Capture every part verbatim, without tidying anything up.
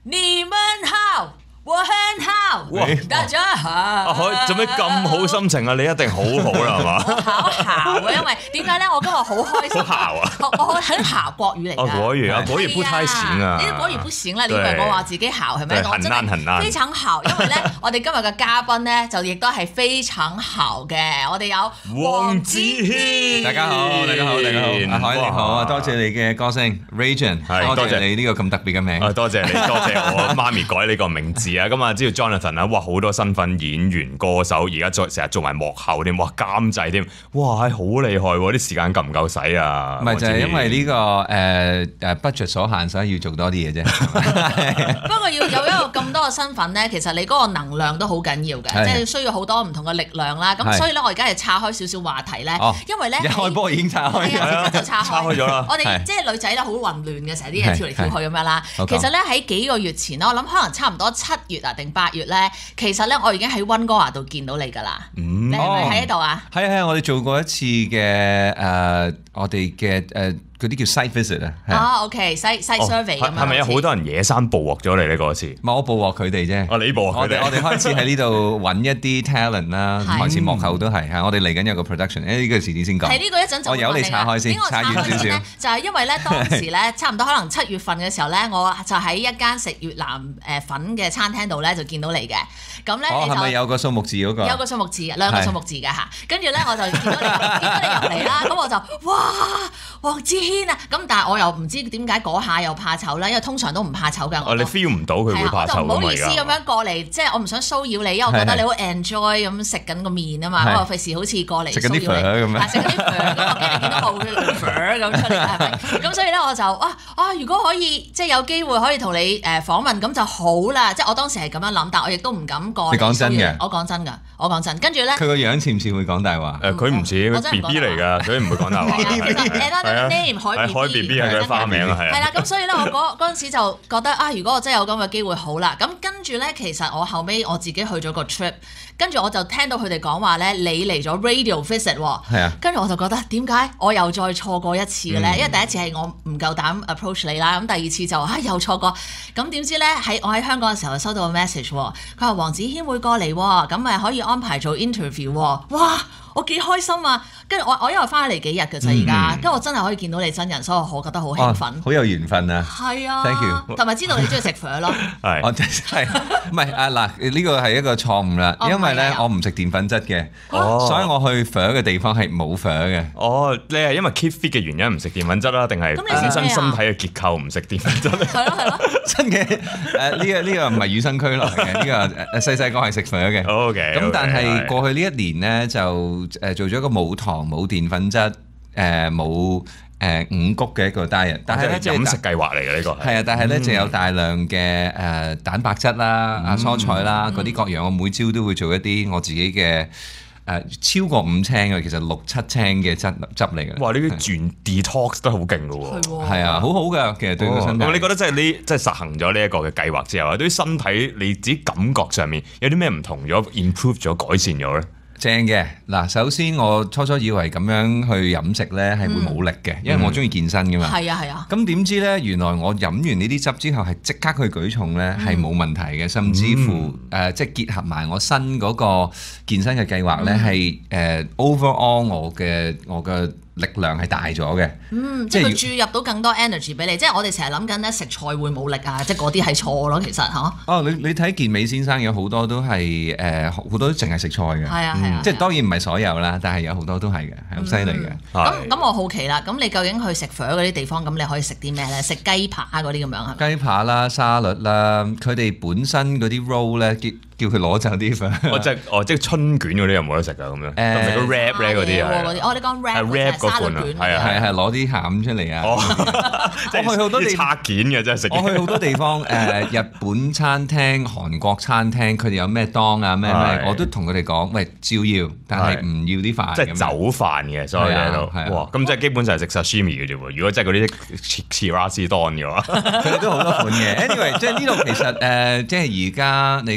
你們好。我很好， 哇大家好。 阿海做咩咁好心情啊？你一定好好啦，係嘛？ 我好姣啊，因為點解咧？我今日好開心。 好姣啊！ 我我很姣國語嚟㗎。 哦，國語啊，國語不太行啊。 呢個國語不行啦，你以為我話自己姣係咪？我真係非常姣，因為咧，我哋今日嘅嘉賓咧就亦都係非常姣嘅。我哋有黃子軒。 大家好，大家好，大家好。阿海你好啊，多謝你嘅歌聲 Region， 多謝你呢個咁特別嘅名。 多謝你，多謝我媽咪改呢個名字啊！咁啊，知道 Jonathan 啊，哇，好多身份，演員、歌手，而家再成日做埋幕後添，哇，監製添，哇，係好厲害喎！啲時間夠唔夠使啊？ 唔係就係因為呢個誒誒 budget 所限，所以要做多啲嘢啫。 不過要有一個咁多嘅身份咧，其實你嗰個能量都好緊要嘅，即係需要好多唔同嘅力量啦。咁所以咧，我而家係岔開少少話題咧，因為咧一開波已經岔開， 係啊，就岔開咗啦。 我哋即係女仔咧，好混亂嘅，成日啲嘢跳嚟跳去咁樣啦。其實咧喺幾個月前咧，我諗可能差唔多七月啊定八月咧，其實咧我已經喺溫哥華度見到你㗎啦。你係咪喺呢度啊？ 係啊係啊，我哋做過一次嘅誒，我哋嘅誒。嗰啲叫 site visit 啊， 啊 OK site site survey 咁樣， 係咪有好多人野生捕獲咗你呢嗰次？ 唔係我捕獲佢哋啫， 我你捕獲佢哋。 我哋開始喺呢度揾一啲 talent 啦，開始幕後都係嚇。我哋嚟緊有個 production，誒呢個遲啲先講。 係呢個一陣就我由你拆開先，拆遠少少。 就係因為咧當時咧差唔多可能七月份嘅時候咧，我就喺一間食越南誒粉嘅餐廳度咧就見到你嘅。咁咧你就係咪有個數目字嗰個？ 有個數目字，兩個數目字嘅嚇。跟住咧我就見到你，見到你入嚟啦。咁我就哇黃子軒啊！咁但係我又唔知點解嗰下又怕醜啦，因為通常都唔怕醜㗎。 哦，你 feel 唔到佢會怕醜㗎嘛？ 唔好意思咁樣過嚟，即係我唔想騷擾你，因為我覺得你好 enjoy 咁食緊個麵啊嘛，我費事好似過嚟騷擾你。 食緊啲粉咁樣。 食緊啲粉咁，我驚你見到冇粉咁出嚟係咪？咁所以咧我就啊啊，如果可以即係有機會可以同你誒訪問咁就好啦。即係我當時係咁樣諗，但我亦都唔敢過嚟。 你講真嘅？ 我講真㗎，我講真。跟住咧， 佢個樣似唔似會講大話？ 誒，佢唔似，佢 B B 嚟㗎，所以唔會講大話。 其實 another name 海 B B 係佢花名啊，係啊。 係啦，咁所以咧，我嗰嗰陣時就覺得啊，如果我真係有咁嘅機會好啦。咁跟住咧，其實我後尾我自己去咗個 trip，跟住我就聽到佢哋講話咧，你嚟咗 radio visit 喎。 係啊。 跟住我就覺得點解我又再錯過一次嘅咧？嗯、因為第一次係我唔夠膽 approach 你啦，咁第二次就啊又錯過。咁點知咧喺我喺香港嘅時候就收到個 message，佢話黃子軒會過嚟喎，咁咪可以安排做 interview 喎。哇！我幾開心啊！跟住我我因為翻嚟幾日嘅啫而家，跟住我真係可以見到你真人，所以我好覺得好興奮， 好有緣分啊！ 係啊 ，thank you， 同埋知道你中意食粉咯， 係，我真係唔係啊嗱，呢個係一個錯誤啦，因為咧我唔食澱粉質嘅，所以我去粉嘅地方係冇粉嘅。 哦，你係因為 keep fit 嘅原因唔食澱粉質啦，定係本身身體嘅結構唔食澱粉質咧？ 係咯係咯， 真嘅誒呢個呢個唔係與生俱來嘅，呢個誒細細個係食粉嘅。 OK， 咁但係過去呢一年咧就誒做咗一個冇糖冇澱粉質誒冇誒五穀嘅一個 diet，但係咧飲食計劃嚟嘅呢個係啊，但係咧就有大量嘅誒蛋白質啦、啊蔬菜啦嗰啲各樣，我每朝都會做一啲我自己嘅誒超過五青嘅，其實六七青嘅汁汁嚟嘅。 哇！呢啲轉 detox 都好勁嘅喎， 係啊，好好㗎，其實對個身體。 咁你覺得即係呢即係實行咗呢一個嘅計劃之後，對於身體你自己感覺上面有啲咩唔同咗、improve 咗、改善咗咧？ 正嘅嗱，首先我初初以為咁樣去飲食咧係會冇力嘅，因為我中意健身㗎嘛。係啊係啊。 咁點知咧，原來我飲完呢啲汁之後係即刻去舉重咧，係冇問題嘅，甚至乎誒即係結合埋我新嗰個健身嘅計劃咧，係誒 overall 我嘅我嘅力量係大咗嘅。 嗯，即係佢注入到更多 energy 俾你，即係我哋成日諗緊咧食菜會冇力啊，即係嗰啲係錯咯，其實嚇。哦， 你你睇健美先生有好多都係誒好多都淨係食菜嘅。 係啊係啊。 即係當然唔係所有啦，但係有好多都係嘅，係好犀利嘅。 咁咁我好奇啦，咁你究竟去食粉嗰啲地方，咁你可以食啲咩咧？食雞扒嗰啲咁樣係咪？ 雞扒啦、沙律啦，佢哋本身嗰啲 roll 咧，叫叫佢攞走啲粉。 哦，即係哦，即係春卷嗰啲有冇得食㗎？咁樣，誒，食個 wrap 咧嗰啲啊。 哦，你講 wrap 嗰款啊，係啊係係攞啲餡出嚟啊！我去好多地拆件嘅真係食。 我去好多地方誒，日本餐廳、韓國餐廳，佢哋有咩檔啊咩咩，我都同佢哋講，喂，照要，但係唔要啲飯。 即係走飯嘅，所有嘢都。哇！咁即係基本上係食 sashimi 嘅啫喎。如果真係嗰啲 chirashi don 嘅話， 佢哋都好多款嘅。Anyway，即係呢度其實誒，即係而家你講緊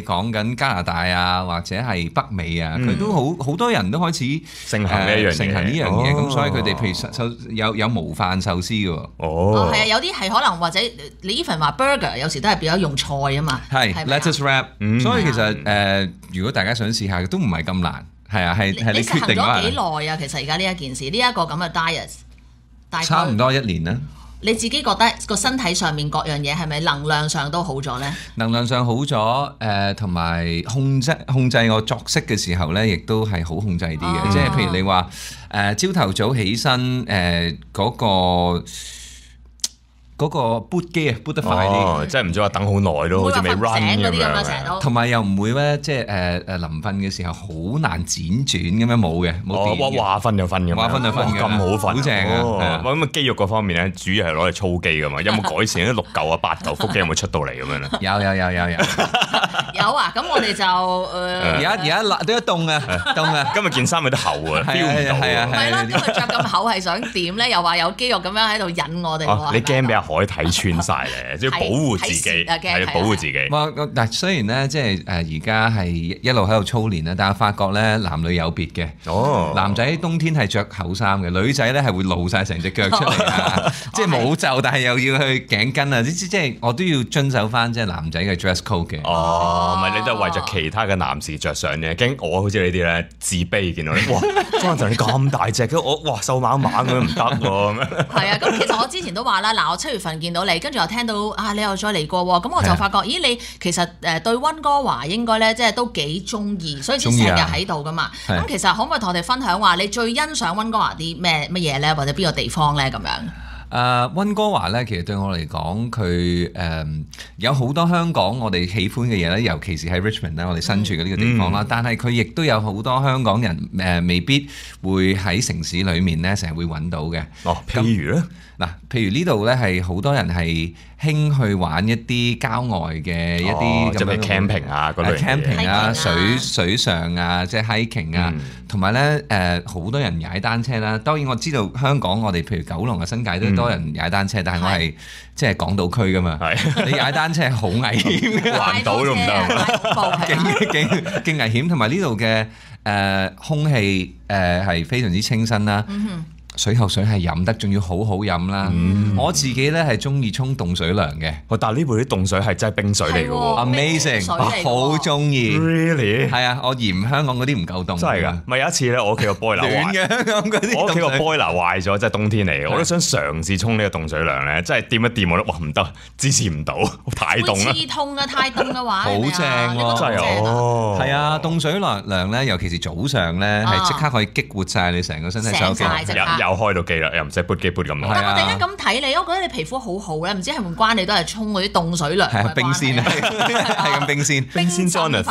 緊加拿大啊，或者係北美啊，佢、嗯、都好好多人都開始盛行呢一樣嘢， 盛行呢樣嘢，咁、 哦、 所以佢哋譬如壽有有模範壽司嘅喎。 哦， 係啊，有啲係可能或者你 even 話 burger 有時都係變咗用菜啊嘛。 係 lettuce wrap，、嗯、所以其實誒、呃，如果大家想試下，都唔係咁難。係啊，係係你決定咗幾耐啊？其實而家呢一件事，呢、這、一個咁嘅 diet，大概差唔多一年啦。 你自己覺得個身體上面各樣嘢係咪能量上都好咗咧？ 能量上好咗，誒同埋控制控制我作息嘅時候咧，亦都係好控制啲嘅。即係、哦、譬如你話誒朝頭早起身誒嗰個。嗰個 boot 機啊 boot 得快啲， 哦，即係唔使話等好耐咯，好似未 run 咁樣。 同埋又唔會咧，即係誒誒臨瞓嘅時候好難輾轉咁樣冇嘅，冇電嘅。 話瞓就瞓咁樣， 話瞓就瞓嘅， 咁好瞓， 好正啊！ 咁啊肌肉嗰方面咧，主要係攞嚟操肌噶嘛，有冇改善？啲六嚿啊八嚿腹肌有冇出到嚟咁樣咧？ 有有有有有有啊！咁我哋就誒而家而家都一凍啊凍啊！ 今日件衫有啲厚啊，feel 唔到啊！ 係咯，今日着咁厚係想點咧？又話有肌肉咁樣喺度引我哋喎。 你驚俾阿海睇穿晒咧，即係保護自己，係保護自己。 哇！嗱，雖然咧，即係誒而家係一路喺度操練啦，但係發覺咧男女有別嘅。哦，男仔冬天係着厚衫嘅，女仔咧係會露晒成隻腳出嚟啊！即係冇袖，但係又要去頸巾啊！即即係我都要遵守翻即係男仔嘅 dress code 嘅。 哦，唔係你都係為咗其他嘅男士着想嘅，驚我好似你啲咧自卑，見到你哇，Jonathan你咁大隻嘅，我哇瘦蜢蜢咁樣唔得喎。係啊，咁其實我之前都話啦，嗱我七月份見到你，跟住又聽到啊你又再嚟過喎，咁我就發覺，咦你其實誒對溫哥華應該咧即係都幾中意，所以先成日喺度噶嘛。咁其實可唔可以同我哋分享話你最欣賞溫哥華啲咩乜嘢咧，或者邊個地方咧咁樣？ 誒溫哥華咧，其實對我嚟講，佢誒、呃、有好多香港我哋喜歡嘅嘢咧，尤其是喺 Richmond 咧，我哋身處嘅呢個地方啦。嗯、但係佢亦都有好多香港人誒、呃，未必會喺城市裏面咧，成日會揾到嘅。 哦，譬如咧， 嗱，譬如呢度咧係好多人係興去玩一啲郊外嘅一啲即係 camping 啊嗰類 camping 啊、水水上啊，即係 hiking 啊，同埋咧誒好多人踩單車啦。當然我知道香港我哋譬如九龍嘅新界都多人踩單車，但係我係即係港島區噶嘛，你踩單車好危險嘅， 環島都唔得， 勁勁勁危險。同埋呢度嘅誒空氣誒係非常之清新啦。水喉水係飲得，仲要好好飲啦！嗯、我自己咧係中意沖凍水涼嘅。 但係呢部啲凍水係真係冰水嚟嘅喎 ，amazing！ 我好中意。 Really？ 係啊，我嫌香港嗰啲唔夠凍。 真係㗎！咪有一次咧，我屋企個 boiler 壞嘅，香港嗰啲我屋企個 boiler 壞咗，即係冬天嚟嘅，我都想嘗試沖呢個凍水涼咧，真係掂一掂我都哇唔得，支持唔到，太凍啦！ 會刺痛啊！太凍嘅話， 好正喎！ 真係哦， 係啊，凍水涼涼咧，尤其是早上咧，係即刻可以激活晒你成個身體手腳。 又開到機啦，又唔使撥機撥咁耐。 但我突然間咁睇你，我覺得你皮膚好好咧，唔知係唔關你都係沖嗰啲凍水涼。 係冰鮮啊，係咁冰鮮。 冰鮮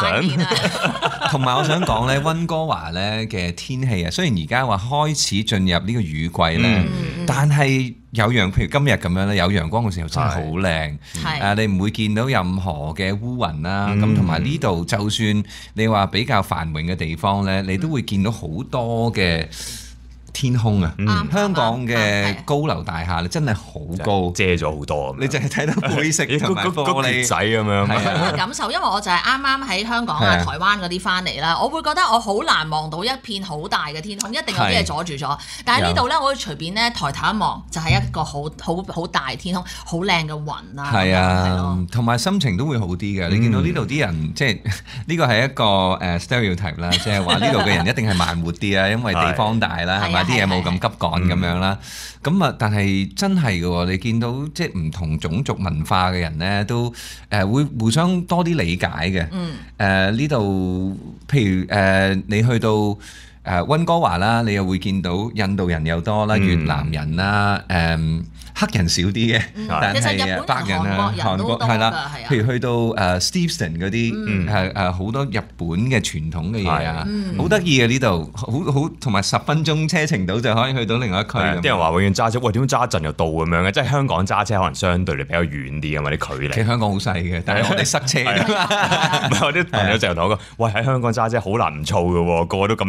Jonathan。 同埋我想講咧，溫哥華咧嘅天氣啊，雖然而家話開始進入呢個雨季咧，嗯、但係有陽，譬如今日咁樣咧，有陽光嘅時候真係好靚。係誒，你唔會見到任何嘅烏雲啦。咁同埋呢度，就算你話比較繁榮嘅地方咧，你都會見到好多嘅天空啊！嗯、香港嘅高樓大廈咧，真係好高， 遮咗好多。 你淨係睇到灰色同埋玻璃仔咁樣。 係啊，感受，因為我就係啱啱喺香港啊、台灣嗰啲翻嚟啦，我會覺得我好難望到一片好大嘅天空，一定有啲嘢阻住咗。但係呢度咧，我會隨便咧抬頭一望，就係一個好好好大天空，好靚嘅雲啊。 係啊，同埋心情都會好啲嘅。你見到呢度啲人，即係呢個係一個誒 stereotype 啦，即係話呢度嘅人一定係慢活啲啊，因為地方大啦，係咪？啲嘢冇咁急趕咁樣啦，咁啊，但係真係嘅喎，你見到即係唔同種族文化嘅人咧，都誒會互相多啲理解嘅。嗯。誒呢度，譬如誒你去到誒溫哥華啦，你又會見到印度人又多啦，越南人啦，誒黑人少啲嘅，但係白人啊、韓國係啦，譬如去到誒 Steveston 嗰啲誒誒好多日本嘅傳統嘅嘢啊，好得意嘅呢度，好好同埋十分鐘車程到就可以去到另外一區。 啲人話永遠揸車，喂點樣揸一陣就到咁樣嘅？即係香港揸車可能相對嚟比較遠啲啊嘛啲距離。 其實香港好細嘅，但係我哋塞車。 唔係我啲朋友成日同我講，喂喺香港揸車好難唔燥嘅喎，個個都咁樣揸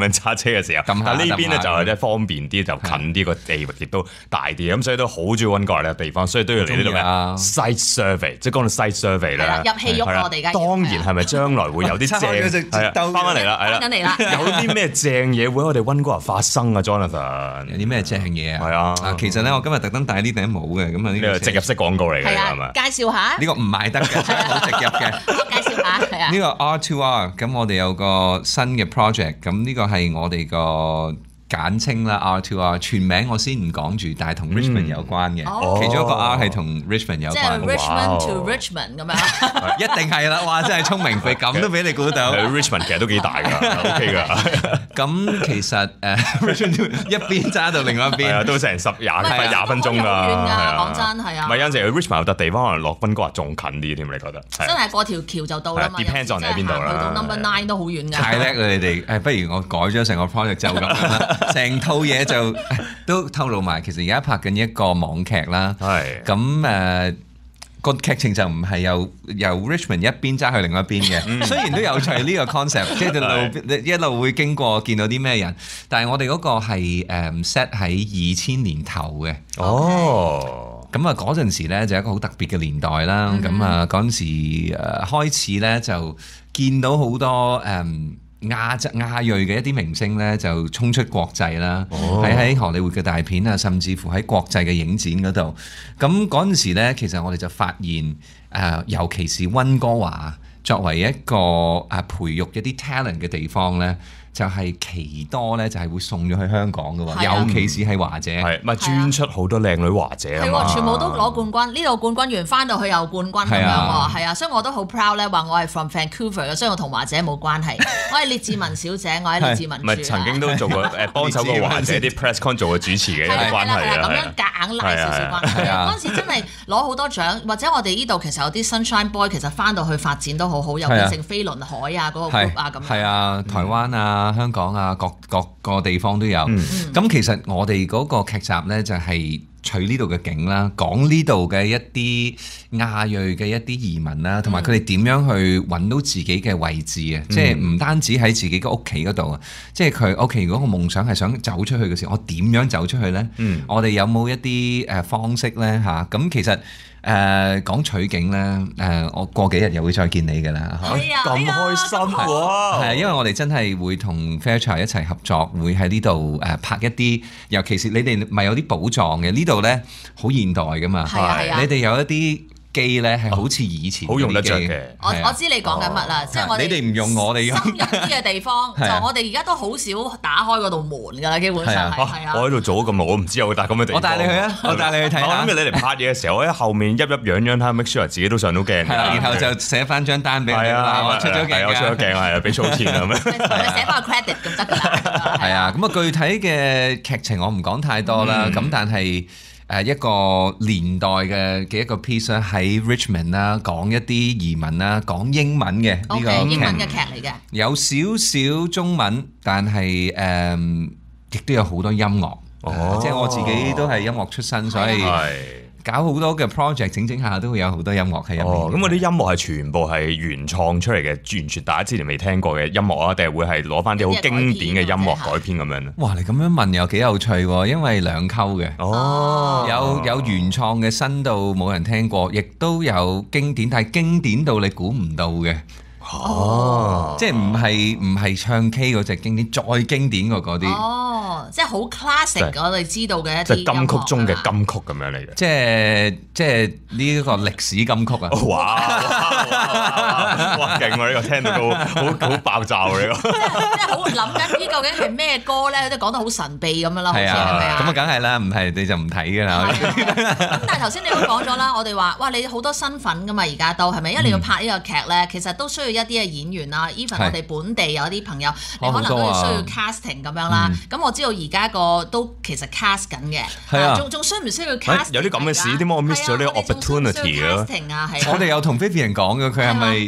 車嘅時候。但係呢邊咧就係咧方便啲，就近啲個地域亦都大啲，咁所以都好中意溫哥華呢個地方，所以都要嚟呢度嘅 site survey， 即係講到 site survey 咧。 入戲肉我哋而家。 當然係咪將來會有啲正？係啊，翻返嚟啦，係啦， 翻緊嚟啦。 有啲咩正嘢會喺我哋溫哥華發生啊 ，Jonathan？ 有啲咩正嘢啊？ 係啊， 其實咧我今日特登戴呢頂帽嘅，咁啊呢個植入式廣告嚟嘅係咪？ 介紹下。 呢個唔賣得嘅，冇植入嘅。 介紹下係啊。 呢個 R two R， 咁我哋有個新嘅 project， 咁呢個係我哋個簡稱啦 R two R， 全名我先唔講住，但係同 Richmond 有關嘅，其中一個 R 係同 Richmond 有關。 即係 Richmond to Richmond 咁樣。 一定係啦，哇！真係聰明肥，咁都俾你估到。 Richmond 其實都幾大㗎 ，OK 㗎。 咁其實誒 Richmond 一邊揸到另外一邊， 都成十廿廿分鐘㗎。 好遠㗎，講真係啊。 唔係有陣時 Richmond 有笪地方可能落溫哥華仲近啲添，你覺得？ 真係過條橋就到啦嘛。 Depends on 你喺邊度啦。 去到 Number Nine 都好遠㗎。 太叻啦你哋！誒，不如我改咗成個 project 就咁啦。成套嘢就都透露埋，其實而家拍緊一個網劇啦。係咁誒，個劇情就唔係由由 Richmond 一邊揸去另外一邊嘅。雖然都有趣呢個 concept， 即係路一路會經過見到啲咩人，但係我哋嗰個係誒 set 喺二千年頭嘅。 哦， 咁啊嗰陣時咧就係一個好特別嘅年代啦。咁啊嗰陣時誒開始咧就見到好多誒。亞洲亞裔嘅一啲明星咧就衝出國際啦，喺喺、oh. 荷里活嘅大片啊，甚至乎喺國際嘅影展嗰度。咁嗰陣時咧，其實我哋就發現誒、呃，尤其是溫哥華作為一個誒培育一啲 talent 嘅地方咧。就係奇多咧，就係會送咗去香港嘅喎，尤其是係華姐， 係咪專出好多靚女華姐啊？係喎，全部都攞冠軍，呢度冠軍完翻到去又冠軍咁樣喎，係啊，所以我都好 proud 咧，話我係 from Vancouver 嘅，所以我同華姐冇關係，我係列治文小姐，我喺列治文住。 唔係曾經都做過誒幫手過華姐啲 press con 做過主持嘅一個關係啊， 咁樣夾硬拉少少關係。嗰陣時真係攞好多獎，或者我哋呢度其實有啲 Sunshine Boy 其實翻到去發展都好好，又變成飛輪海啊嗰個 group 啊咁。 係啊，台灣啊、香港啊。各各個地方都有，咁、嗯、其實我哋嗰個劇集呢，就係取呢度嘅景啦，講呢度嘅一啲亞裔嘅一啲移民啦，同埋佢哋點樣去揾到自己嘅位置啊！嗯、即係唔單止喺自己嘅屋企嗰度啊，即係佢屋企如果個夢想係想走出去嘅時候，我點樣走出去呢？嗯、我哋有冇一啲誒方式呢？嚇、啊？咁其實。誒、呃、講取景咧，誒、呃、我過幾日又會再見你㗎啦， 係啊， 咁開心喎！ 係因為我哋真係會同 Fairchild 一齊合作，會喺呢度誒拍一啲，尤其是你哋咪有啲寶藏嘅，呢度咧好現代㗎嘛， 係啊係啊， 你哋有一啲機咧係好似以前好用得着嘅。 我我知你講緊乜啦，即係我哋你哋唔用我哋用深入啲嘅地方，就我哋而家都好少打開嗰道門㗎啦，基本上係啊。 我喺度做咗咁耐，我唔知有笪咁嘅地方。 我帶你去啊！我帶你去睇下。 我諗住你嚟拍嘢嘅時候，我喺後面鬱鬱癢癢睇 make sure 自己都上到鏡。 係啦，然後就寫翻張單俾你啦。我出咗鏡， 我出咗鏡係啊，俾粗錢啊咁樣。 你寫翻個 credit 咁得㗎啦。 係啊，咁啊具體嘅劇情我唔講太多啦。咁但係。誒一個年代嘅嘅一個 piece 咧，喺 Richmond 啦，講一啲移民啦，講英文嘅呢個英文嘅劇嚟嘅， 有少少中文，但係誒亦都有好多音樂，即係我自己都係音樂出身，所以搞好多嘅 project，整整下都會有好多音樂喺入面。 哦，咁嗰啲音樂係全部係原創出嚟嘅，完全大家之前未聽過嘅音樂啊，定係會係攞翻啲好經典嘅音樂改編咁樣咧？ 哇！你咁樣問又幾有趣喎，因為兩溝嘅。哦，有有原創嘅新到冇人聽過，亦都有經典，但係經典到你估唔到嘅。哦，即係唔係唔係唱 K 嗰隻經典，再經典過嗰啲。哦， 即係好 classic，我哋知道嘅一啲。 即係金曲中嘅金曲咁樣嚟嘅。 即係即係呢一個歷史金曲啊！ 哇！哇！勁喎，呢個聽到都好好爆炸喎，呢個。即係好諗緊呢究竟係咩歌咧？即係講得好神秘咁樣啦，好似係咪啊？ 咁啊，梗係啦，唔係你就唔睇㗎啦。 咁但係頭先你都講咗啦，我哋話哇，你好多身份㗎嘛，而家都係咪？因為你要拍呢個劇咧，其實都需要一啲嘅演員啦，even 我哋本地有啲朋友，你可能都要需要 casting 咁樣啦。咁我知道而家個都其實 cast 緊嘅，係啊，仲仲需唔需要 cast？ 有啲咁嘅事，點解我 miss 咗呢個 opportunity 啊？ 我哋有同 Vivian 講嘅，佢係咪？可能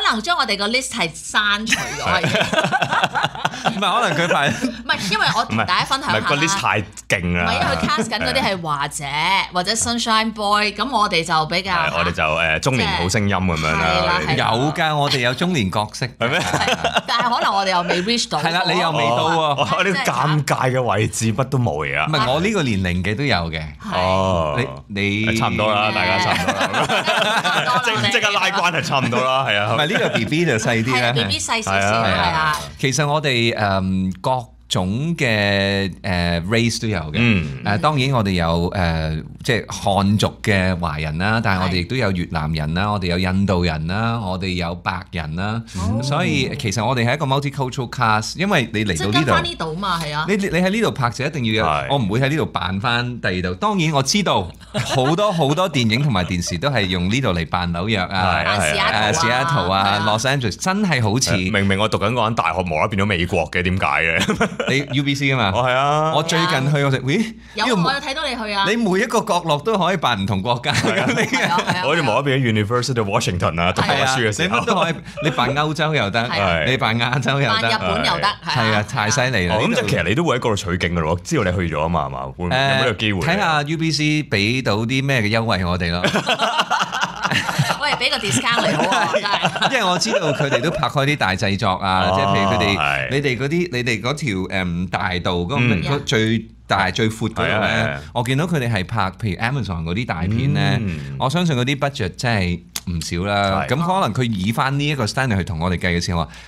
能將我哋個 list 係刪除咗。 唔係，可能佢排唔係，因為我同大家分享下啦。 個 list 太勁啦。 唔係，因為佢 cast 緊嗰啲係華姐或者 Sunshine Boy，咁我哋就比較。 我哋就誒中年好聲音咁樣啦。 有㗎，我哋有中年角色。係咩？ 但係可能我哋又未 reach 到。 係啦，你又未到喎。 我呢個尷尬嘅位置乜都冇而家。 唔係我呢個年齡嘅都有嘅。 哦， 你你差唔多啦，大家差唔多啦。即即刻拉關係差唔多啦，係啊。 唔係呢個 B B 就細啲啦。 B B 細少少係啊。 其實我哋誒各種嘅誒 race 都有嘅。 嗯。 誒當然我哋有誒即係漢族嘅華人啦，但係我哋亦都有越南人啦，我哋有印度人啦，我哋有白人啦。所以其實我哋係一個 multicultural cast，因為你嚟到呢度。 即係跟翻呢度嘛，係啊。 你你喺呢度拍就一定要有，我唔會喺呢度扮翻第二度。當然我知道好多好多電影同埋電視都係用呢度嚟扮紐約啊、誒西雅圖啊、Los Angeles， 真係好似。 明明我讀緊嗰間大學無啦啦變咗美國嘅，點解嘅？ 你 U B C 啊嘛？ 我係啊。 我最近去我食，咦？ 有我有睇到你去啊。 你每一個角落都可以扮唔同國家。 我哋無啦啦變咗 University of Washington 啊，讀書嘅時候。 你乜都可以，你扮歐洲又得，你扮亞洲又得， 扮日本又得。 係啊，太犀利啦！ 咁即係其實你都會喺嗰度取景噶咯，知道你去咗啊嘛，係嘛？會有冇呢個機會？ 睇下 U B C 俾到啲咩嘅優惠我哋咯。 喂，俾個 discount 嚟好啊！真係。 因為我知道佢哋都拍開啲大製作啊，即係譬如佢哋，你哋嗰啲，你哋嗰條誒大道嗰個最大最闊嗰度咧，我見到佢哋係拍譬如 Amazon 嗰啲大片咧，我相信嗰啲 budget 真係唔少啦。咁可能佢以翻呢一個 standard 去同我哋計嘅時候話。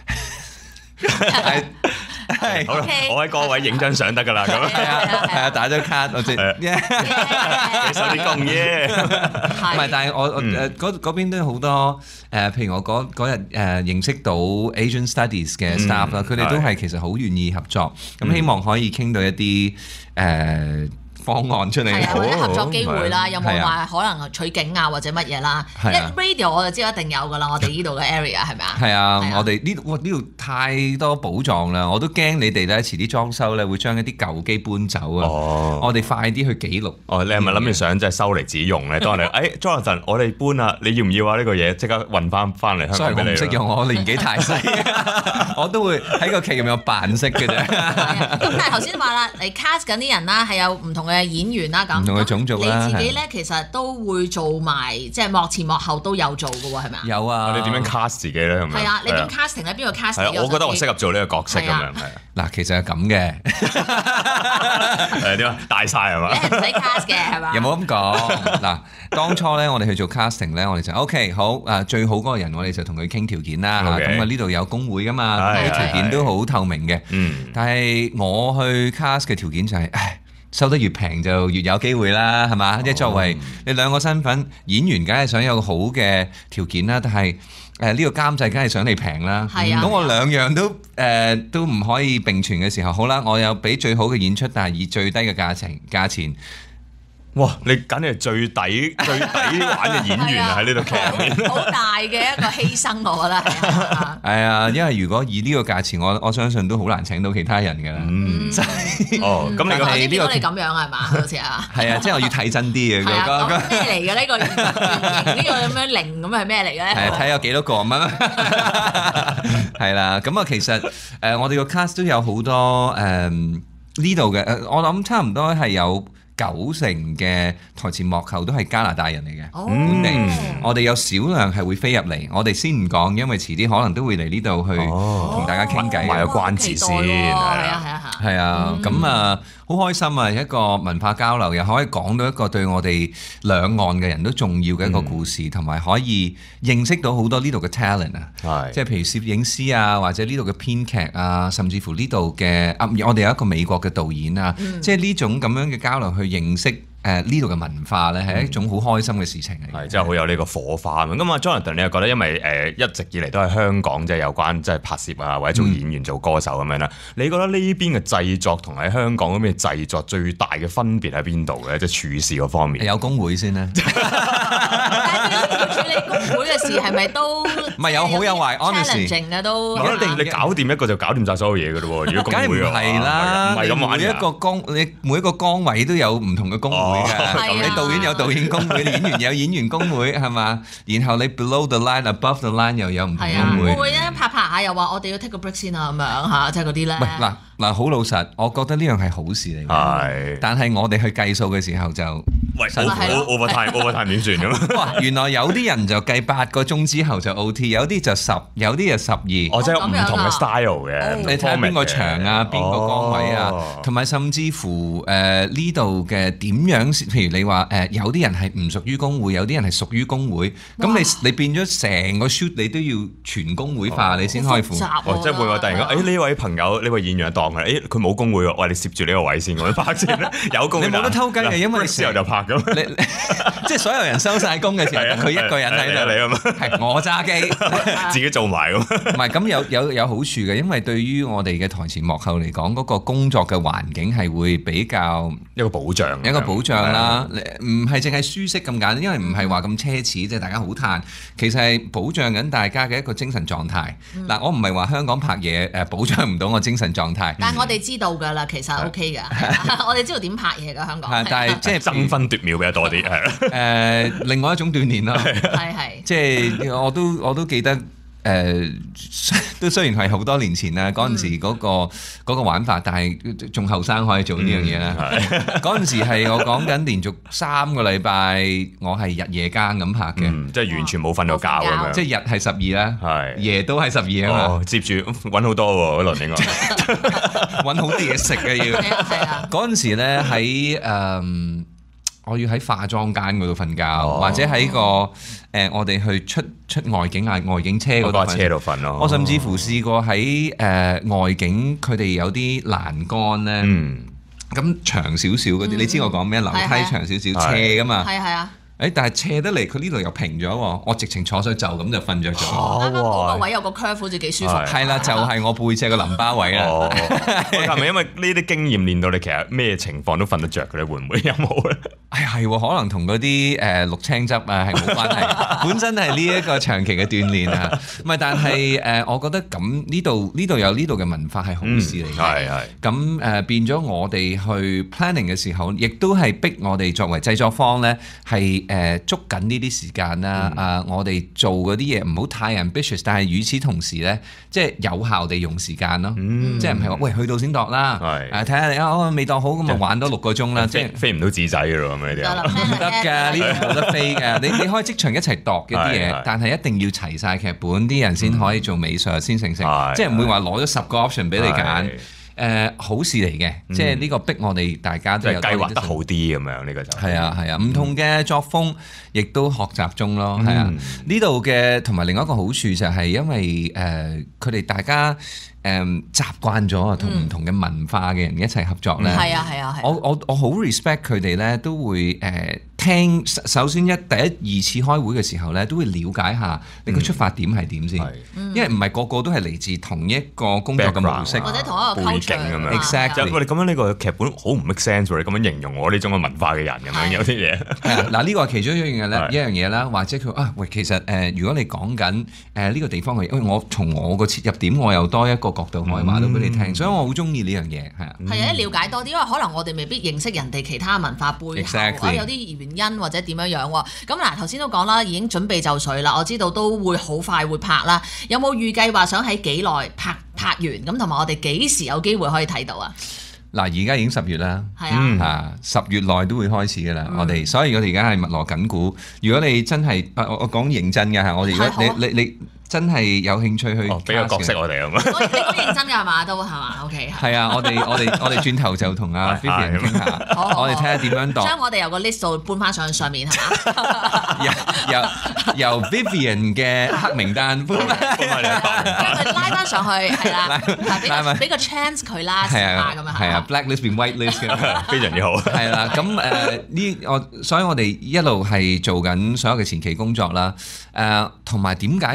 係， 好啦，我喺嗰位影張相得㗎啦，咁係啊，係啊，打咗卡，我即係俾手啲工耶， 唔係，但係我我誒嗰嗰邊都好多誒，譬如我嗰嗰日誒認識到 Asian Studies 嘅 staff 啦，佢哋都係其實好願意合作，咁希望可以傾到一啲誒方案出嚟， 係啊，或者合作機會啦，有冇話可能取景啊或者乜嘢啦？一 radio 我就知道一定有㗎啦，我哋呢度嘅 area 係咪啊？ 係啊，我哋呢度哇呢度太多寶藏啦，我都驚你哋咧遲啲裝修咧會將一啲舊機搬走啊！我哋快啲去記錄。 哦，你係咪諗住想即係收嚟自己用咧？當你誒 Jonathan，我哋搬啦，你要唔要啊？呢個嘢即刻運翻翻嚟香港俾你。 我唔識用，我年紀太細，我都會喺個劇入面有扮識嘅啫。 咁但係頭先話啦，你 cast 緊啲人啦，係有唔同嘅演員啦，咁唔同嘅種族啦， 你自己咧其實都會做埋，即係幕前幕後都有做嘅喎，係咪啊？ 有啊， 你點樣 cast 自己咧？係咪？ 係啊，你點 casting 咧？邊個 casting？ 係啊，我覺得我適合做呢個角色咁樣。係啊， 嗱，其實係咁嘅。 誒點啊？大晒係嘛？ 你係唔使 cast 嘅係嘛？ 有冇咁講？嗱，當初咧，我哋去做 casting 咧，我哋就 OK 好誒，最好嗰個人，我哋就同佢傾條件啦嚇。咁啊，呢度有工會噶嘛，啲條件都好透明嘅。嗯。但係我去 cast 嘅條件就係，唉。收得越平就越有機會啦，係嘛？即係、oh. 作為你兩個身份，演員梗係想有好嘅條件啦，但係誒呢個監製梗係想你平啦。係啊，咁我兩樣都誒、呃、都唔可以並存嘅時候，好啦，我有俾最好嘅演出，但係以最低嘅價錢價錢。 哇！你簡直係最抵最抵玩嘅演員啊！喺呢度劇入面， 好大嘅一個犧牲，我覺得係。 係啊，因為如果以呢個價錢，我我相信都好難請到其他人㗎啦。 嗯，哦，咁你係呢個你咁樣係嘛？好似啊。 係啊，即係我要睇真啲嘅。 係啊，咁咩嚟嘅呢個原型？呢個咁樣零咁係咩嚟嘅咧？ 係睇有幾多個咁樣。係啦，咁啊，其實誒，我哋個 cast 都有好多誒呢度嘅誒，我諗差唔多係有。九成嘅台前幕後都係加拿大人嚟嘅， 哦、 本地。我哋有少量係會飛入嚟，我哋先唔講，因為遲啲可能都會嚟呢度去同大家傾偈， 賣個關子先。係啊係啊係啊，咁啊好開心啊！一個文化交流，又可以講到一個對我哋兩岸嘅人都重要嘅一個故事，同埋、嗯、可以認識到好多呢度嘅 talent 啊， 係即係譬如攝影師啊，或者呢度嘅編劇啊，甚至乎呢度嘅啊，我哋有一個美國嘅導演啊，嗯、即係呢種咁樣嘅交流去認識。誒呢度嘅文化咧係一種好開心嘅事情嚟， 係真係好有呢個火花咁。咁啊 Jonathan，你又覺得因為誒、呃、一直以嚟都係香港即係有關即係拍攝啊，或者做演員、嗯、做歌手咁樣啦，你覺得呢邊嘅製作同喺香港嗰邊嘅製作最大嘅分別喺邊度咧？即係處事嗰方面。 有工會先啦。 但係要處理工會嘅事係咪都唔係有好有壞 honestly ，challenging 嘅都一定你搞掂一個就搞掂晒所有嘢㗎咯喎。如果梗係唔工會嘅話係啦， 唔係咁玩你每一個崗你每一個崗位都有唔同嘅工會㗎。 係啊你導演有導演工會，演員有演員工會係嘛？然後你 below the line、above the line 又有唔同係啊， 工會。 會唔會咧拍拍下又話我哋要 take 個 break 先啊咁樣嚇，即係嗰啲咧。 喂嗱嗱，好老實，我覺得呢樣係好事嚟嘅。 係但係我哋去計數嘅時候就， 喂係咯 over time over time 點算咁？ 哇！原來有啲人就計八個鐘之後就 O T，有啲就十，有啲就十二。 哦，即係有唔同嘅 style 嘅， 你睇下邊個場啊，邊個崗位啊， 哦同埋甚至乎誒呢度嘅點樣？譬如你話誒、呃、有啲人係唔屬於工會，有啲人係屬於工會，咁哇你你變咗成個 shoot 你都要全工會化，你先開付。 好複雜喎哦，即係會唔會突然間，誒呢位朋友呢位演員當佢，誒佢冇工會喎，喂你攝住呢個位先，咁樣拍先啦，有工會你冇得偷雞嘅，因為你之後就拍咁， 你即係所有人收晒工嘅時候，得佢一個人喺度， 你啊嘛， 係我揸機。 自己做埋咁。 唔係咁有有有好處嘅，因為對於我哋嘅台前幕後嚟講，嗰、個工作嘅環境係會比較一個保障， 一個保障啦，唔係淨係舒適咁簡單，因為唔係話咁奢侈，即係大家好嘆，其實係保障緊大家嘅一個精神狀態。嗱、 嗯， 我唔係話香港拍嘢誒保障唔到我精神狀態， 但係我哋知道㗎啦，其實 OK 㗎，係啊我哋知道點拍嘢㗎香港。 係但係即係爭分奪秒比較多啲，係啦。 誒另外一種鍛鍊咯， 係係。 即係我都我都記得。誒都雖然係好多年前啦，嗰陣時嗰個嗰個玩法，但係仲後生可以做呢樣嘢啦。嗰陣時係我講緊連續三個禮拜，我係日夜更咁拍嘅， 嗯，即係完全冇瞓到覺咁樣。 即係日係十二啦， 係夜都係十二啊嘛。 哦，接住揾好多喎嗰輪應該， 揾好啲嘢食嘅要。 係啊， 嗰陣時咧喺誒，我要喺化妝間嗰度瞓覺， 哦或者喺個誒我哋去出出外景啊外景車嗰度瞓。 嗰架車度瞓咯。 我甚至乎試過喺誒、呃、外景，佢哋有啲欄杆咧， 嗯， 咁長少少嗰啲，你知我講咩？樓梯係係長少少，斜噶嘛。 係係啊。 誒，但係斜得嚟，佢呢度又平咗喎，我直情坐上就咁就瞓着咗。 啱啱嗰個位有個 curve 好似幾舒服。 係係啦，就係我背脊個淋巴位啦。 哦，喂係咪因為呢啲經驗練到你其實咩情況都瞓得着嘅咧？會唔會有冇咧？ 哎係喎，可能同嗰啲誒綠青汁啊係冇關係，本身係呢一個長期嘅鍛鍊啊。唔係，但係誒，我覺得咁呢度呢度有呢度嘅文化係好事嚟嘅。 係係。 咁誒變咗我哋去 planning 嘅時候，亦都係逼我哋作為製作方咧係。誒捉緊呢啲時間啦， 嗯、 啊，我哋做嗰啲嘢唔好太 ambitious，但係與此同時咧，即係有效地用時間咯， 嗯、 即係唔係話喂去到先度啦，誒睇下你啊，我未度好咁咪玩多六個鐘啦，即係飛唔到紙仔嘅咯咁呢啲， 唔得㗎，呢啲冇得飛㗎，你你可以即場一齊度嘅啲嘢，但係一定要齊晒劇本，啲人先可以做美術先成成，即係唔會話攞咗十個 option 俾你揀。誒、呃、好事嚟嘅，嗯、即係呢個逼我哋大家都有計劃得好啲咁樣，呢個就係啊係啊，唔、啊、同嘅作風亦都學習中咯，係、嗯、啊。呢度嘅同埋另外一個好處就係因為誒佢哋大家誒、呃、習慣咗啊，同唔同嘅文化嘅人一齊合作咧， 係啊係啊係。 我我我好 respect 佢哋咧，都會誒、呃、聽首先一第一二次開會嘅時候咧，都會了解下你個出發點係點先，嗯、因為唔係個個都係嚟自同一個工作嘅模式， 或者同一個背景咁樣。 Exactly， 我哋咁樣呢個劇本好唔 make sense 喎，你咁樣形容我呢種嘅文化嘅人咁樣有啲嘢。 係啊，嗱呢個係其中一樣嘢咧，一樣嘢啦，或者佢啊喂，其實誒、呃，如果你講緊誒呢個地方嘅，因為我從我個切入點，我又多一個角度可以話到俾你聽，嗯、所以我好中意呢樣嘢，係啊。 係啊，了解多啲，因為可能我哋未必認識人哋其他文化背後，Exactly. 啊有啲原因或者點樣樣喎。咁嗱頭先都講啦，已經準備就緒啦，我知道都會好快會拍啦。有冇預計話想喺幾耐拍拍完？咁同埋我哋幾時有機會可以睇到啊？ 嗱，而家已經十月啦， 係啊， 啊十月內都會開始嘅啦。嗯、我哋，所以我哋而家係密鑼緊鼓。如果你真係，我我講認真嘅嚇，我哋如果你你你。你真係有興趣去俾個角色我哋啊嘛！ 你講認真㗎係嘛？都係嘛？OK。係啊，我哋我哋我哋轉頭就同阿 Vivian 傾下，我哋睇下點樣度。 將我哋由個 list 度搬翻上上面係嘛？ 由由由 Vivian 嘅黑名單搬翻佢拉翻上去係啦，俾俾個 chance 佢啦，試下咁樣係啊 ，blacklist 變 whitelist 嘅， 非常之好。 係啦，咁誒呢我，所以我哋一路係做緊所有嘅前期工作啦。誒同埋點解要而家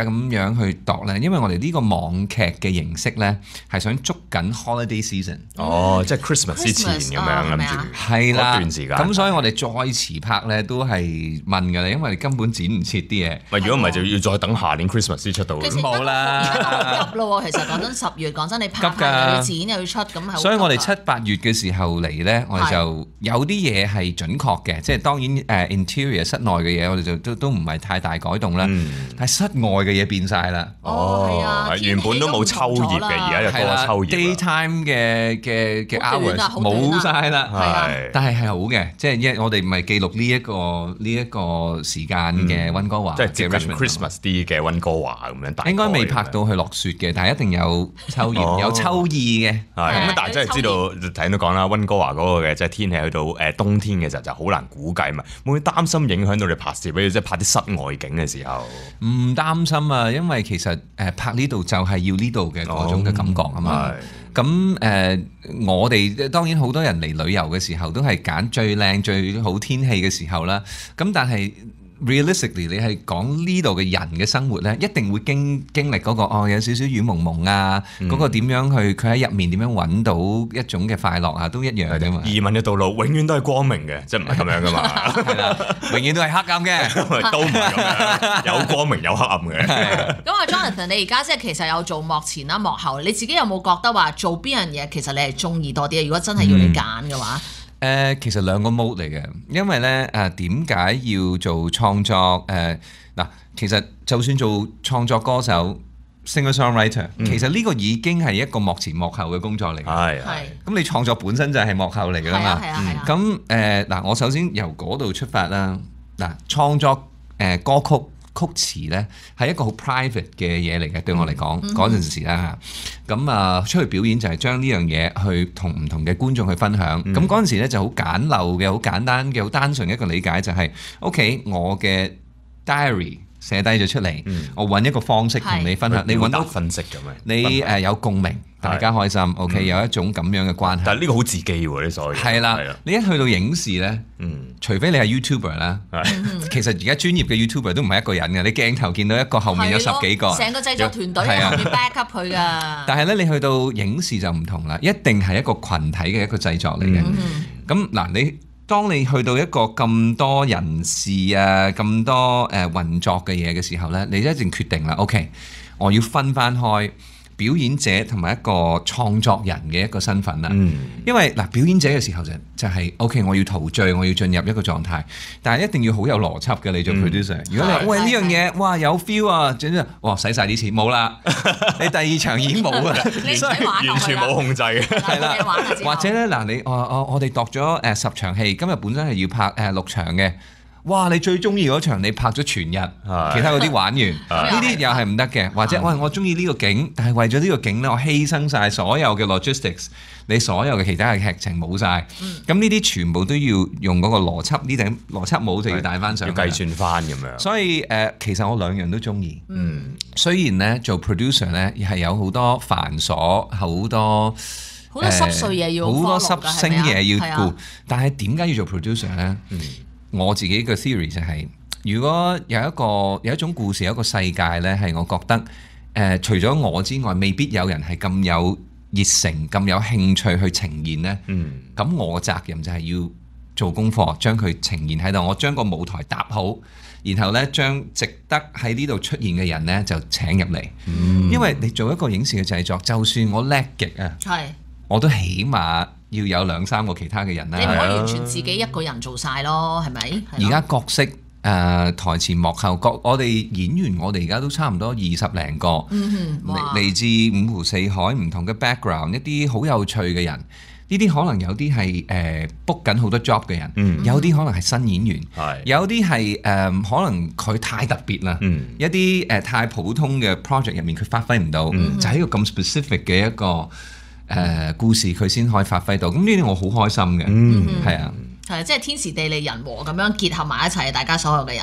咁樣去度咧？因為我哋呢個網劇嘅形式咧，係想捉緊 holiday season。 哦，即係 Christmas 之前咁樣諗住， 係啦， 嗰段時間。 咁所以我哋再遲拍咧，都係問㗎啦，因為根本剪唔切啲嘢。 咪如果唔係就要再等下年 Christmas 先出到。 冇啦， 而家急咯喎！其實講真，十月講真，你拍拍又要剪又要出，咁係。 所以我哋七八月嘅時候嚟咧，我哋就有啲嘢係準確嘅，即係當然誒 interior 室內嘅嘢，我哋就都都唔係太大改動啦。但係室外嘅嘢變晒啦。 哦，係啊， 原本都冇秋葉嘅，而家又多咗秋葉。 Daytime 嘅嘅嘅 hours 冇晒啦，係，但係係好嘅，即係因為我哋唔係記錄呢一個呢一個時間嘅溫哥華， 即係接近 Christmas 啲嘅溫哥華咁樣。 應該未拍到去落雪嘅，但係一定有秋葉，有秋意嘅。 係咁，但係真係知道睇到講啦，溫哥華嗰個嘅即係天氣去到誒冬天嘅時候就好難估計嘛，會唔會擔心影響到你拍攝，比如即係拍啲室外景嘅時候？ 唔擔心啊，因為其實誒拍呢度就係要呢度嘅嗰種嘅感覺啊嘛。咁誒、呃，我哋當然好多人嚟旅遊嘅時候都係揀最靚最好天氣嘅時候啦。咁但係 realistically 你係講呢度嘅人嘅生活咧，一定會經經歷嗰、嗰個哦有少少雨濛濛啊，嗰、嗯、個點樣去佢喺入面點樣揾到一種嘅快樂啊，都一樣嘅嘛。移民嘅道路永遠都係光明嘅，即係唔係咁樣噶嘛？ 係啦，永遠都係黑暗嘅， 都唔係咁樣，有光明有黑暗嘅。 咁啊，Jonathan，你而家即係其實有做幕前啦、幕後，你自己有冇覺得話做邊樣嘢其實你係中意多啲？如果真係要你揀嘅話？嗯誒、呃、其實兩個 mode 嚟嘅，因為咧誒點解要做創作？誒、呃、嗱，其實就算做創作歌手 singer-songwriter，、嗯、其實呢個已經係一個幕前幕後嘅工作嚟嘅。係係。咁你創作本身就係幕後嚟㗎嘛。係啊係啊。咁誒嗱，我首先由嗰度出發啦。嗱，創作誒、呃、歌曲。曲詞咧係一個好 private 嘅嘢嚟嘅，對我嚟講嗰陣時啦嚇，咁啊出去表演就係將呢樣嘢去同唔同嘅觀眾去分享。咁嗰陣時咧就好簡陋嘅、好簡單嘅、好單純嘅一個理解就係、是、OK， 我嘅 diary 寫低咗出嚟，嗯、我揾一個方式同你分享，你揾到分析咁樣， 你誒有共鳴。大家開心 ，OK， 有一種咁樣嘅關係。 但係呢個好自己喎，呢所謂。係啦，你一去到影視咧，除非你係 YouTuber 啦，其實而家專業嘅 YouTuber 都唔係一個人嘅，你鏡頭見到一個後面有十幾個， 成個製作團隊喺後面 back up 佢㗎。 但係咧，你去到影視就唔同啦，一定係一個群體嘅一個製作嚟嘅。咁嗱，你當你去到一個咁多人事啊、咁多誒運作嘅嘢嘅時候咧，你一定決定啦 ，OK， 我要分翻開。表演者同埋一個創作人嘅一個身份啦，嗯、因為嗱表演者嘅時候就就係 OK， 我要陶醉，我要進入一個狀態，但係一定要好有邏輯嘅你做 producer。嗯、如果你話喂呢樣嘢，哇有 feel 啊，整咗哇使晒啲錢冇啦，你第二場已經冇啦， 完全冇控制嘅， 係啦，或者咧嗱你我我我哋度咗誒十場戲，今日本身係要拍誒六場嘅。哇！你最中意嗰場你拍咗全日，其他嗰啲玩完，呢啲又係唔得嘅。或者喂，我中意呢個景，但係為咗呢個景咧，我犧牲晒所有嘅 logistics， 你所有嘅其他嘅劇情冇晒。咁呢啲全部都要用嗰個邏輯，呢頂邏輯帽就要戴翻上， 要計算翻咁樣。 所以誒、呃，其實我兩樣都中意。嗯，雖然咧做 producer 咧係有好多繁瑣，好多好多濕碎嘢要， 好多濕星嘢要顧。但係點解要做 producer 咧？嗯我自己嘅 theory 就係、是，如果有一個有一種故事，有一個世界咧，係我覺得誒、呃，除咗我之外，未必有人係咁有熱誠、咁有興趣去呈現咧。嗯，咁我嘅責任就係要做功課，將佢呈現喺度。我將個舞台搭好，然後咧將值得喺呢度出現嘅人咧就請入嚟。嗯，因為你做一個影視嘅製作，就算我叻極啊，係是，我都起碼要有兩三個其他嘅人啦， 你唔可以完全自己一個人做晒咯，係咪？ 而家角色誒、呃、台前幕後各我哋演員，我哋而家都差唔多二十零個，嚟、嗯、自五湖四海唔同嘅 background， 一啲好有趣嘅人，呢啲可能有啲係誒 book 緊好多 job 嘅人，嗯、有啲可能係新演員，嗯、有啲係誒可能佢太特別啦，嗯、一啲誒、呃、太普通嘅 project 入面佢發揮唔到，嗯、就係一個咁 specific 嘅一個。誒、呃、故事佢先可以發揮到，咁呢啲我好開心嘅，係、嗯、啊， 係即係天時地利人和咁樣結合埋一齊，大家所有嘅人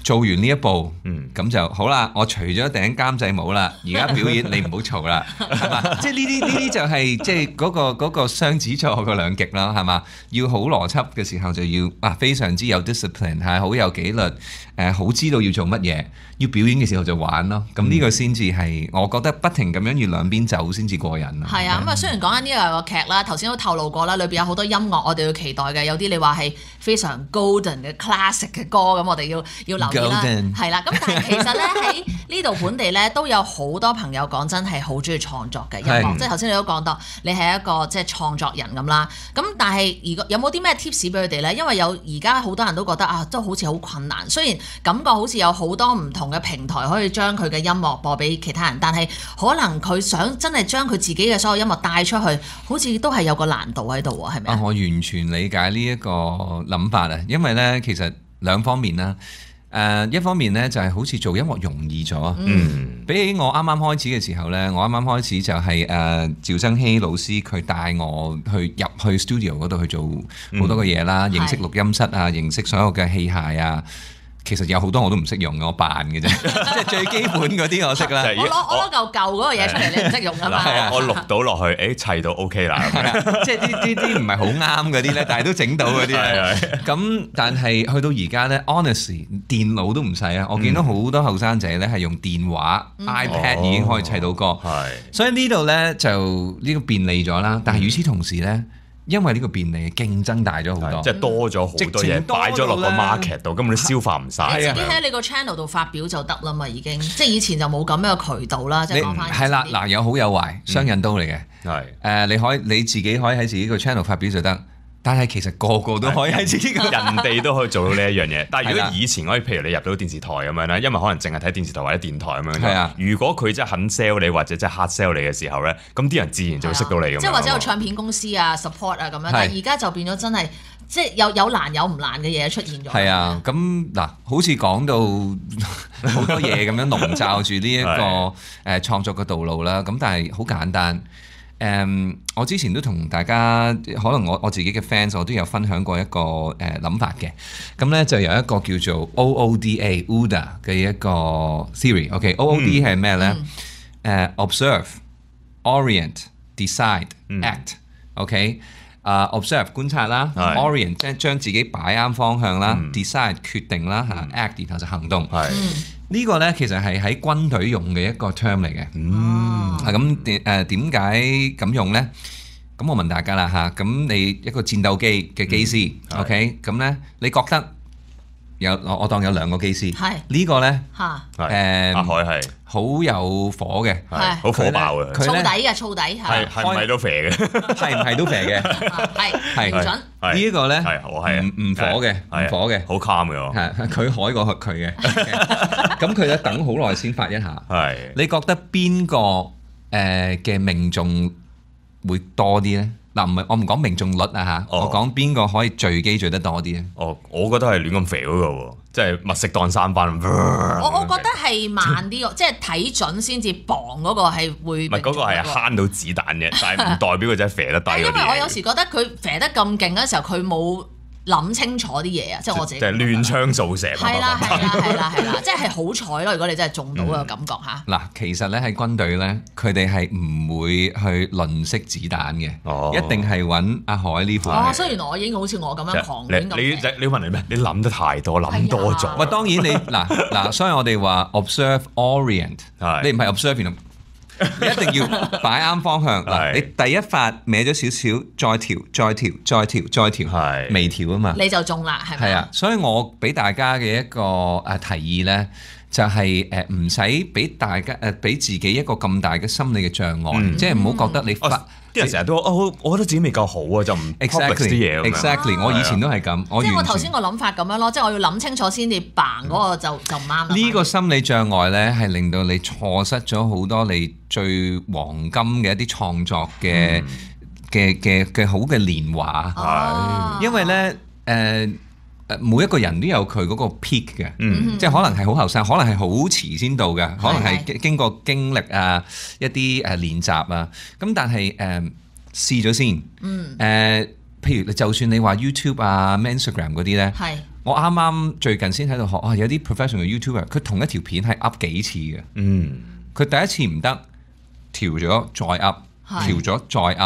做完呢一步， 嗯咁就好啦。我除咗頂監製帽啦，而家表演你唔好嘈啦，係嘛？即係呢啲呢啲就係即係嗰個嗰個雙子座個兩極啦，係嘛？要好邏輯嘅時候就要啊非常之有 discipline，係好有紀律，誒好知道要做乜嘢。要表演嘅時候就玩咯，咁呢個先至係我覺得不停咁樣要兩邊走先至過癮啊！ 係啊，咁啊雖然講緊呢個係個劇啦，頭先都透露過啦，裏邊有好多音樂我哋要期待嘅，有啲你話係非常 golden 嘅 classic 嘅歌，咁我哋要要留意啦。係啦，咁但係其實咧喺呢度本地咧都有好多朋友講真係好中意創作嘅音樂，即係頭先你都講到你係一個即係創作人咁啦。咁但係如果有冇啲咩 tips 俾佢哋咧？因為有而家好多人都覺得啊，都好似好困難。雖然感覺好似有好多唔同嘅平台可以將佢嘅音樂播俾其他人，但係可能佢想真係將佢自己嘅所有音樂帶出去，好似都係有個難度喺度喎，係咪啊？ 我完全理解呢一個諗法啊，因為咧其實兩方面啦。誒、呃、一方面咧就係好似做音樂容易咗，嗯，比起我啱啱開始嘅時候咧，我啱啱開始就係、是、誒、呃、趙增熹老師佢帶我去入去 studio 嗰度去做好多嘅嘢啦，嗯、認識錄音室啊，認識所有嘅器械啊。其實有好多我都唔識用嘅，我扮嘅啫，即係最基本嗰啲我識啦。 我攞我攞嚿舊嗰個嘢出嚟，你唔識用啊嘛。 我錄到落去，誒砌到 OK 啦。 即係啲啲啲唔係好啱嗰啲咧，但係都整到嗰啲。咁但係去到而家咧 ，honestly 電腦都唔使啊！我見到好多後生仔咧係用電話、嗯、iPad 已經可以砌到歌。係，所以呢度咧就呢個便利咗啦。但係與此同時咧。因為呢個便利競爭大咗好多， 即係多咗好多嘢擺咗落個 market 度，根本你消化唔晒。 你自己喺你個 channel 度發表就得啦嘛，已經。即係以前就冇咁樣嘅渠道啦，即係講翻。係啦，嗱有好有壞，雙刃刀嚟嘅。係誒，你可以你自己可以喺自己個 channel 發表就得。但係其實個個都可以喺自己個人哋都可以做到呢一樣嘢。但係如果以前可以，譬如你入到電視台咁樣咧，因為可能淨係睇電視台或者電台咁樣。係啊。如果佢真係肯 sell 你或者真係 hard sell 你嘅時候咧，咁啲人自然就會識到你咁樣。 即係或者有唱片公司啊 support 啊咁樣。但係而家就變咗真係即係有有難有唔難嘅嘢出現咗。係啊。咁嗱，好似講到好多嘢咁樣籠罩住呢一個誒創作嘅道路啦。咁但係好簡單。誒、um，我之前都同大家，可能我我自己嘅 fans 我都有分享過一個誒諗、呃、法嘅。咁咧就有一個叫做 O O D A O D A 嘅一個 theory。OK，O O D 係咩咧？誒 observe、orient、decide、act。OK，啊 observe 觀察啦 ，orient 即係將自己擺啱方向啦、嗯、，decide 決定啦嚇、嗯、，act 然後就行動。係。呢個咧其實係喺軍隊用嘅一個 term 嚟嘅，嗯，係咁點誒點解咁用咧？咁我問大家啦嚇，咁你一個戰鬥機嘅機師、嗯、，OK，咁咧你覺得有我我當有兩個機師，係呢個咧嚇誒阿海係好有火嘅， 係好火爆嘅， 燥底嘅燥底係係唔係都肥嘅， 係唔係都肥嘅， 係係唔準。 呢一個咧係我係唔唔火嘅，唔火嘅， 好 calm 嘅， 係佢海過佢嘅，咁佢咧等好耐先發一下。係你覺得邊個誒嘅命中會多啲咧？嗱，唔係我唔講命中率啊嚇，我講邊個可以墜機墜得多啲咧？ 哦，我覺得係亂咁肥嗰個喎，即係密食當三班。 我我覺得係慢啲，即係睇準先至磅嗰個係會。 唔係嗰個係慳到子彈嘅，但係唔代表佢真係肥得低嗰啲。因為我有時覺得佢肥得咁勁嘅時候，佢冇諗清楚啲嘢啊，即係我自己。即係亂槍掃射。 係啦係啦係啦係啦，即係好彩咯！如果你真係中到嘅感覺嚇。 嗱，其實咧喺軍隊咧，佢哋係唔會去吝嗇子彈嘅，一定係揾阿海呢款。 哦，雖然我已經好似我咁樣狂亂咁。 你你你問你咩？你諗得太多，諗多咗。 喂，當然你嗱嗱，所以我哋話 observe orient，你唔係 observe。你一定要擺啱方向嗱，你第一發歪咗少少，再調，再調，再調，再調，係微調啊嘛， 你就中啦，係咪？係啊， 所以我俾大家嘅一個誒提議咧，就係誒唔使俾大家誒俾自己一個咁大嘅心理嘅障礙，即係唔好覺得你發。 啲人成日都話哦，我覺得自己未夠好啊，就唔 exactly 啲嘢 exactly，我以前都係咁，我即係我頭先個諗法咁樣咯，即係我要諗清楚先至嘭嗰個就就唔啱。 呢個心理障礙咧，係令到你錯失咗好多你最黃金嘅一啲創作嘅嘅嘅嘅好嘅年華。係，因為咧誒。誒每一個人都有佢嗰個 peak 嘅，嗯、即係可能係好後生，可能係好遲先到嘅，可能係經過經歷啊一啲誒練習啊，咁但係誒、呃、試咗先，誒、嗯呃、譬如就算你話 YouTube 啊、Instagram 嗰啲咧，係我啱啱最近先喺度學啊，有啲 professional YouTuber 佢同一條片係 up 幾次嘅。 嗯， 佢第一次唔得，調咗再 up，調咗再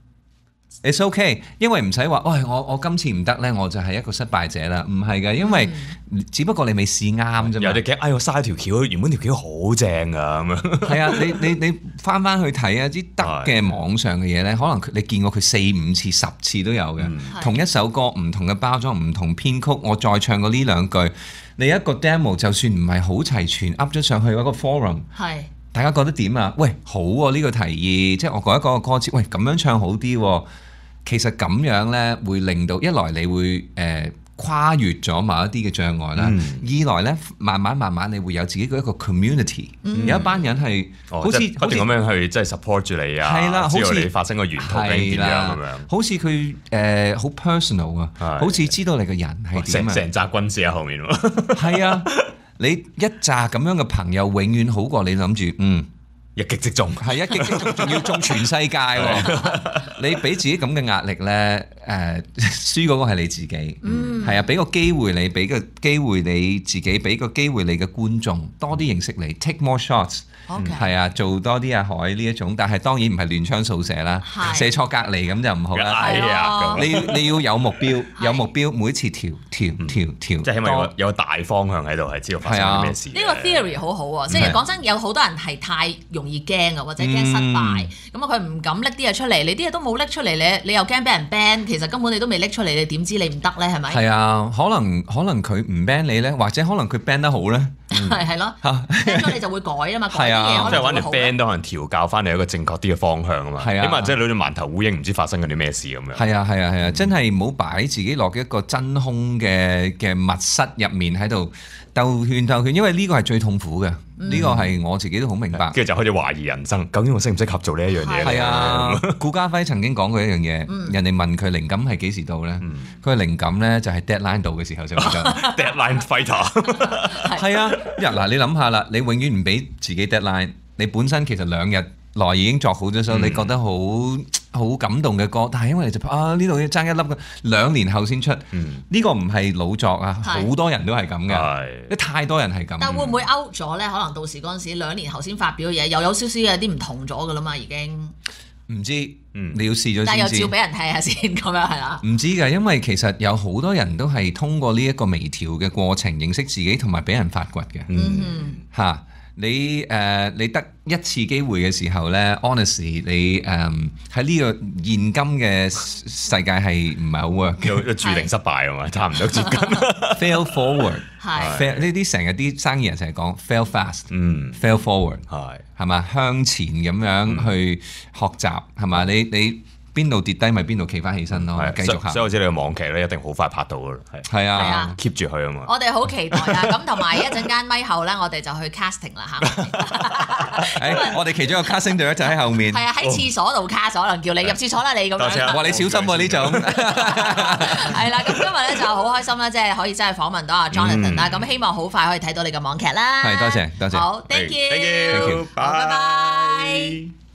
up。It's okay， 因為唔使話，喂我我今次唔得咧，我就係一個失敗者啦。唔係嘅，因為、嗯、只不過你未試啱啫嘛。 有啲驚，哎我嘥條橋，原本條橋好正噶咁樣。係啊，你你你翻翻去睇啊，啲得嘅網上嘅嘢咧，可能你見過佢四五次、十次都有嘅。嗯、同一首歌，唔同嘅包裝，唔同編曲，我再唱過呢兩句，你一個 demo 就算唔係好齊全 up 咗上去嗰個 forum， 係大家覺得點啊？喂，好喎、啊、呢、呢個提議，即係我改一個歌詞，喂咁樣唱好啲喎。其實咁樣咧，會令到一來你會誒、呃、跨越咗某一啲嘅障礙啦，嗯、二來咧慢慢慢慢你會有自己嘅一個 community，、嗯、有一班人係、哦、好似不斷咁樣去即係 support 住你啊，係啦，知道你發生個源頭係點樣咁樣，好似佢誒好 personal 啊，好似知道你個人係點啊，成紮軍師喺後面喎，係啊，你一紮咁樣嘅朋友永遠好過你諗住嗯。一擊即中，係一擊即中，仲要中全世界喎！你俾自己咁嘅壓力咧，誒、呃，輸嗰個係你自己，係、嗯、啊，俾個機會你，俾個機會你自己，俾個機會你嘅觀眾多啲認識你 ，take more shots。係 Okay. 啊，做多啲阿海呢一種，但係當然唔係亂槍掃射啦，是射錯隔離咁就唔好啦。係啊，你你要有目標，有目標，每次調調調調，即係起碼有個有個大方向喺度，係知道發生啲咩事。呢、啊、個 theory 好好喎，即係講真，有好多人係太容易驚啊，或者驚失敗，咁啊佢唔敢拎啲嘢出嚟，你啲嘢都冇拎出嚟，你你又驚俾人 ban，其實根本你都未拎出嚟，你點知你唔得咧？係咪？係啊，可能可能佢唔 ban 你咧，或者可能佢 ban 得好咧。係係咯 ban 咗你就會改啊嘛，改啲嘢可能會好。即係揾條 band 都可能調教翻你一個正確啲嘅方向啊嘛。係啊，起碼即係好似饅頭烏蠅唔知發生緊啲咩事咁樣。係啊係啊係啊，真係唔好擺自己落一個真空嘅嘅密室入面喺度兜圈兜圈，因為呢個係最痛苦嘅。呢個係我自己都好明白。跟住就開始懷疑人生，究竟我適唔適合做呢一樣嘢咧？係啊，顧嘉輝曾經講過一樣嘢，人哋問佢靈感係幾時到咧？佢話靈感咧就係 deadline 到嘅時候就覺得 deadline fighter。係啊，嗱你諗下啦，你永遠唔俾自己 deadline， 你本身其實兩日內已經作好咗首，你覺得好好感動嘅歌，但係因為你就啊呢度要爭一粒嘅，兩年後先出，呢個唔係老作啊，好多人都係咁嘅，太多人係咁。但會唔會 out 咗咧？可能到時嗰陣時兩年後先發表嘅嘢，又有少少有啲唔同咗噶啦嘛，已經。唔知，你要試咗先知。但係又照俾人睇下先，咁樣係啦。唔知㗎，因為其實有好多人都係通過呢一個微調嘅過程認識自己，同埋俾人發掘嘅。嗯嚇。你誒、呃、你得一次機會嘅時候咧 ，honestly 你誒喺呢個現今嘅世界係唔係好 work 嘅，注定失敗啊嘛，差唔多接近。Fail forward 係呢啲成日啲生意人成日講 fail fast，嗯，fail forward 係係嘛，向前咁樣去學習係嘛，你你。邊度跌低咪邊度企翻起身咯，繼續行。所以我知你個網劇咧一定好快拍到噶啦，係。係啊，keep 住佢啊嘛。我哋好期待啊！咁同埋一陣間咪後咧，我哋就去 casting 啦嚇。我哋其中一個 casting 隊就喺後面。係啊，喺廁所度 cast，可能叫你入廁所啦，你咁樣。哇！你小心喎呢種。係啦，咁今日咧就好開心啦，即係可以真係訪問到阿 Jonathan 啦。咁希望好快可以睇到你嘅網劇啦。係，多謝多謝。好 ，thank you，thank you，拜拜。